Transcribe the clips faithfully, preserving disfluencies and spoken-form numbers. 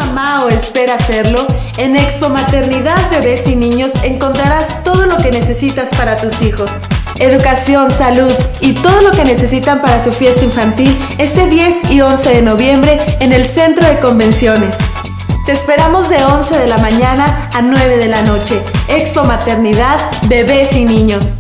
mamá o espera hacerlo? En Expo Maternidad, Bebés y Niños encontrarás todo lo que necesitas para tus hijos. Educación, salud y todo lo que necesitan para su fiesta infantil este diez y once de noviembre en el Centro de Convenciones. Te esperamos de once de la mañana a nueve de la noche. Expo Maternidad, Bebés y Niños.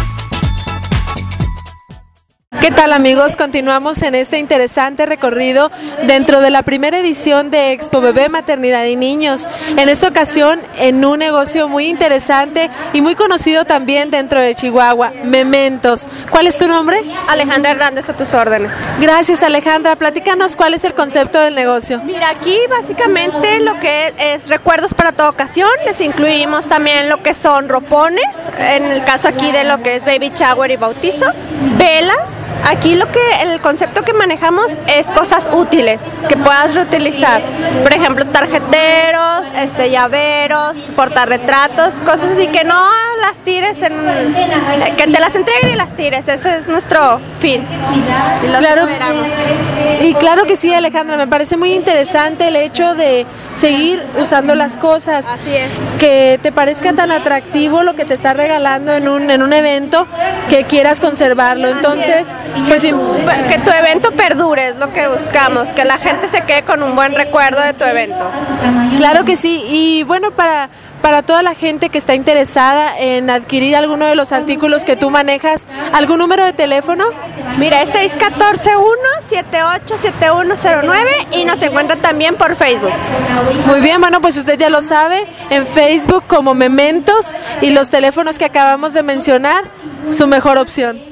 ¿Qué tal, amigos? Continuamos en este interesante recorrido dentro de la primera edición de Expo Bebé, Maternidad y Niños. En esta ocasión en un negocio muy interesante y muy conocido también dentro de Chihuahua, Mementos. ¿Cuál es tu nombre? Alejandra Hernández, a tus órdenes. Gracias, Alejandra. Platícanos cuál es el concepto del negocio. Mira, aquí básicamente lo que es recuerdos para toda ocasión. Les incluimos también lo que son ropones, en el caso aquí de lo que es baby shower y bautizo, velas. Aquí lo que el concepto que manejamos es cosas útiles que puedas reutilizar. Por ejemplo, tarjeteros, este, llaveros, portarretratos, cosas así que no las tires, en, que te las entreguen y las tires. Ese es nuestro fin. Y lo claro, y claro que sí, Alejandra, me parece muy interesante el hecho de seguir usando las cosas. Así es. Que te parezca tan atractivo lo que te está regalando en un, en un evento, que quieras conservarlo. Entonces, pues sí, que tu evento perdure, es lo que buscamos, que la gente se quede con un buen recuerdo de tu evento. Claro que sí, y bueno, para, para toda la gente que está interesada en adquirir alguno de los artículos que tú manejas, ¿algún número de teléfono? Mira, es seis uno cuatro, uno siete ocho siete uno cero nueve y nos encuentra también por Facebook. Muy bien, bueno, pues usted ya lo sabe, en Facebook como Mementos, y los teléfonos que acabamos de mencionar, su mejor opción.